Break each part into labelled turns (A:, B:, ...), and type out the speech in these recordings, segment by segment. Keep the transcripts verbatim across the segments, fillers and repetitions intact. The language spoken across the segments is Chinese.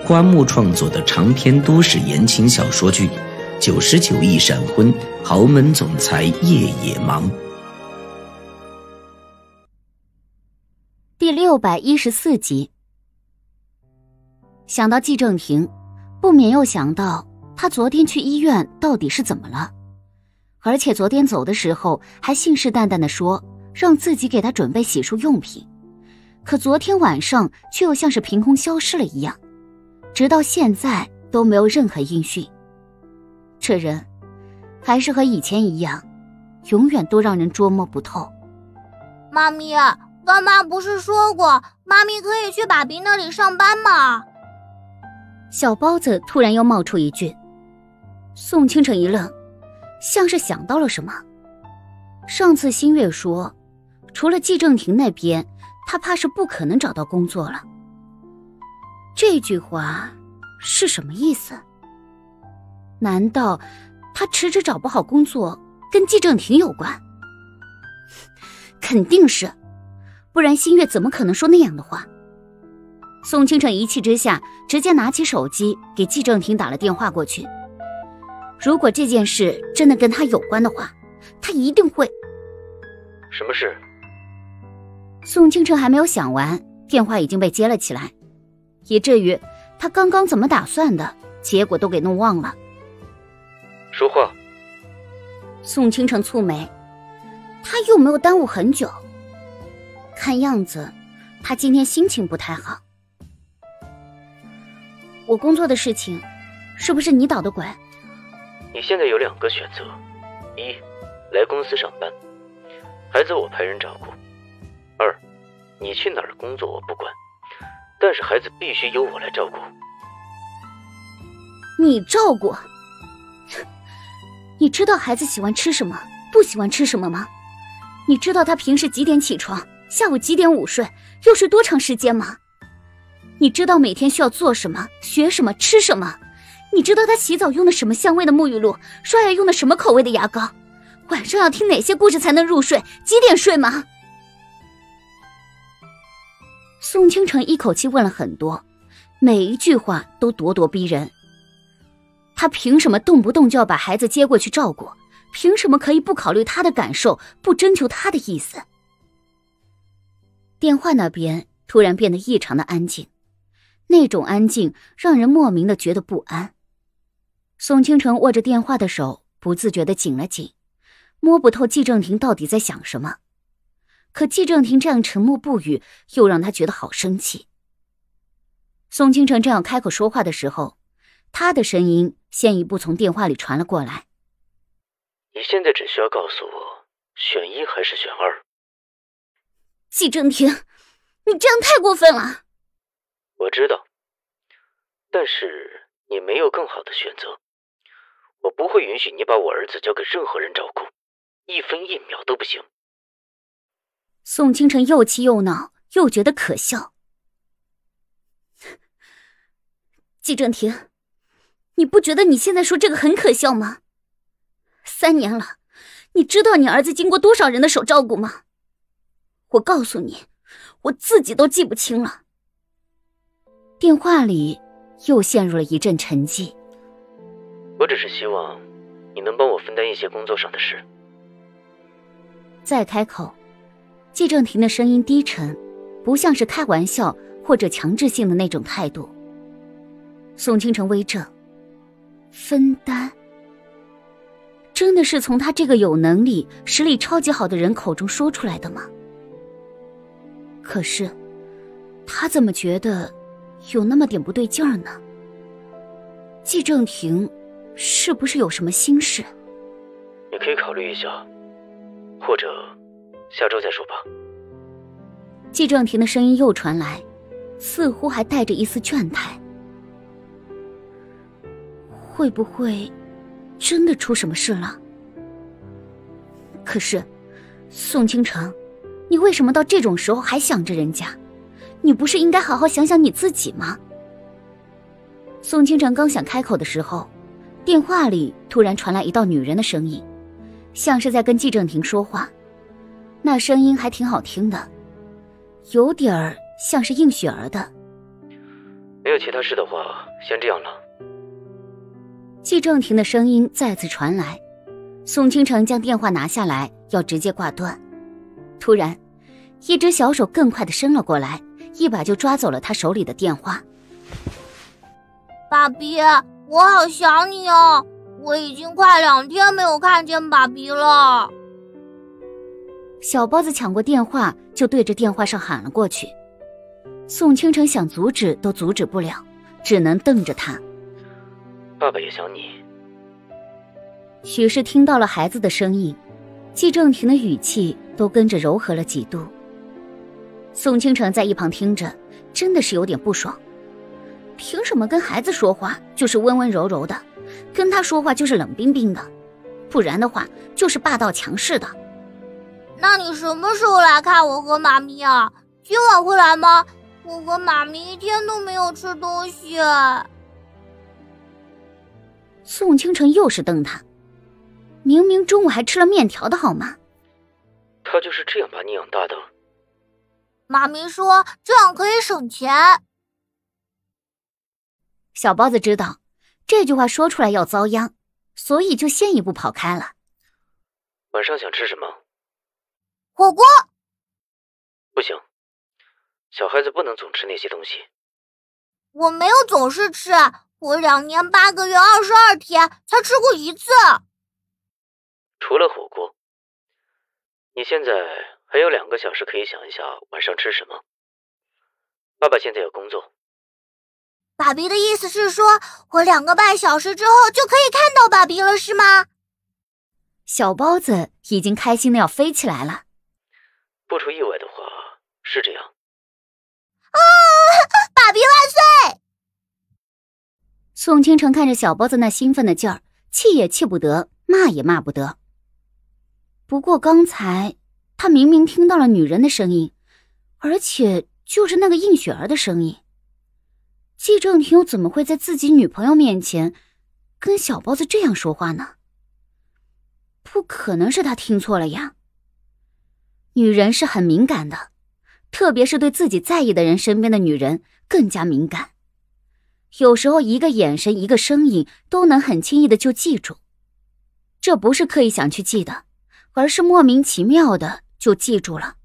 A: 花木创作的长篇都市言情小说剧《九十九亿闪婚，豪门总裁夜也忙》
B: 第六百一十四集。想到季正廷，不免又想到他昨天去医院到底是怎么了，而且昨天走的时候还信誓旦旦地说让自己给他准备洗漱用品，可昨天晚上却又像是凭空消失了一样，直到现在都没有任何音讯。这人还是和以前一样，永远都让人捉摸不透。
C: 妈咪，干妈不是说过妈咪可以去爸比那里上班吗？
B: 小包子突然又冒出一句。宋清晨一愣，像是想到了什么。上次新月说除了季正廷那边，他怕是不可能找到工作了。这句话是什么意思？难道他迟迟找不好工作跟季正廷有关？肯定是，不然新月怎么可能说那样的话。宋清晨一气之下直接拿起手机给季正廷打了电话过去。如果这件事真的跟他有关的话，他一定会。
D: 什么事？
B: 宋清晨还没有想完，电话已经被接了起来，以至于他刚刚怎么打算的结果都给弄忘了。
D: 说话。
B: 宋清晨蹙眉，他又没有耽误很久，看样子他今天心情不太好。我工作的事情是不是你捣的鬼？
D: 你现在有两个选择，一，来公司上班，孩子我派人照顾；二，你去哪儿工作我不管，但是孩子必须由我来照顾。
B: 你照顾？你知道孩子喜欢吃什么，不喜欢吃什么吗？你知道他平时几点起床，下午几点午睡，又睡多长时间吗？你知道每天需要做什么，学什么，吃什么？你知道他洗澡用的什么香味的沐浴露，刷牙用的什么口味的牙膏，晚上要听哪些故事才能入睡，几点睡吗？宋清晨一口气问了很多，每一句话都咄咄逼人。他凭什么动不动就要把孩子接过去照顾？凭什么可以不考虑他的感受，不征求他的意思？电话那边突然变得异常的安静，那种安静让人莫名的觉得不安。宋清晨握着电话的手不自觉地紧了紧，摸不透季正廷到底在想什么。可季正廷这样沉默不语，又让他觉得好生气。宋清晨正要开口说话的时候，他的声音先一步从电话里传了过来。
D: 你现在只需要告诉我，选一还是选二？
B: 季正廷，你这样太过分了。
D: 我知道，但是你没有更好的选择。我不会允许你把我儿子交给任何人照顾，一分一秒都不行。
B: 宋清晨又气又恼，又觉得可笑。季正廷，你不觉得你现在说这个很可笑吗？三年了，你知道你儿子经过多少人的手照顾吗？我告诉你，我自己都记不清了。电话里又陷入了一阵沉寂。
D: 我只是希望你能帮我分担一些工作上的事。
B: 再开口，季正廷的声音低沉，不像是开玩笑或者强制性的那种态度。宋清晨微怔，分担？真的是从他这个有能力、实力超级好的人口中说出来的吗？可是他怎么觉得有那么点不对劲儿呢？季正廷是不是有什么心事？
D: 你可以考虑一下，或者下周再说吧。
B: 季正廷的声音又传来，似乎还带着一丝倦态。会不会真的出什么事了？可是宋清晨，你为什么到这种时候还想着人家？你不是应该好好想想你自己吗？宋清晨刚想开口的时候，电话里突然传来一道女人的声音，像是在跟季正廷说话。那声音还挺好听的，有点儿像是应雪儿的。
D: 没有其他事的话，先这样了。
B: 季正廷的声音再次传来，宋倾城将电话拿下来，要直接挂断。突然，一只小手更快地伸了过来，一把就抓走了他手里的电话。
C: 爸比，我好想你哦，我已经快两天没有看见爸比了。
B: 小包子抢过电话，就对着电话上喊了过去。宋倾城想阻止都阻止不了，只能瞪着他。
D: 爸爸也想你。
B: 许是听到了孩子的声音，季正廷的语气都跟着柔和了几度。宋倾城在一旁听着，真的是有点不爽。凭什么跟孩子说话就是温温柔柔的，跟他说话就是冷冰冰的，不然的话就是霸道强势的。
C: 那你什么时候来看我和妈咪啊？今晚会来吗？我和妈咪一天都没有吃东西。
B: 宋倾城又是瞪他，明明中午还吃了面条的好吗？
D: 他就是这样把你养大的。
C: 妈咪说这样可以省钱。
B: 小包子知道这句话说出来要遭殃，所以就先一步跑开了。
D: 晚上想吃什么？
C: 火锅。
D: 不行，小孩子不能总吃那些东西。
C: 我没有总是吃，我两年八个月二十二天才吃过一次。
D: 除了火锅，你现在还有两个小时可以想一下晚上吃什么。爸爸现在有工作。
C: 爸比的意思是说，我两个半小时之后就可以看到爸比了，是吗？
B: 小包子已经开心的要飞起来了。
D: 不出意外的话，是这样。
C: 啊！爸比万岁！
B: 宋倾城看着小包子那兴奋的劲儿，气也气不得，骂也骂不得。不过刚才他明明听到了女人的声音，而且就是那个应雪儿的声音。季正廷又怎么会在自己女朋友面前跟小包子这样说话呢？不可能是他听错了呀。女人是很敏感的，特别是对自己在意的人身边的女人更加敏感。有时候一个眼神，一个声音都能很轻易的就记住。这不是刻意想去记的，而是莫名其妙的就记住了。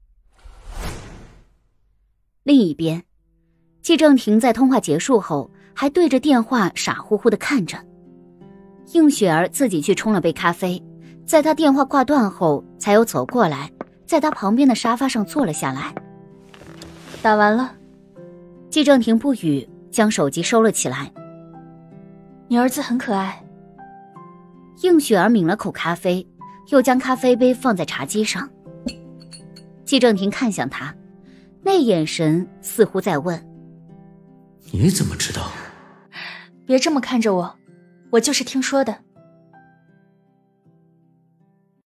B: 另一边，季正廷在通话结束后还对着电话傻乎乎地看着。应雪儿自己去冲了杯咖啡，在他电话挂断后才有走过来，在他旁边的沙发上坐了下来。
E: 打完了。
B: 季正廷不语，将手机收了起来。
E: 你儿子很可爱。
B: 应雪儿抿了口咖啡，又将咖啡杯放在茶几上。季正廷看向他，那眼神似乎在问：
A: 你怎么知道？
E: 别这么看着我，我就是听说的。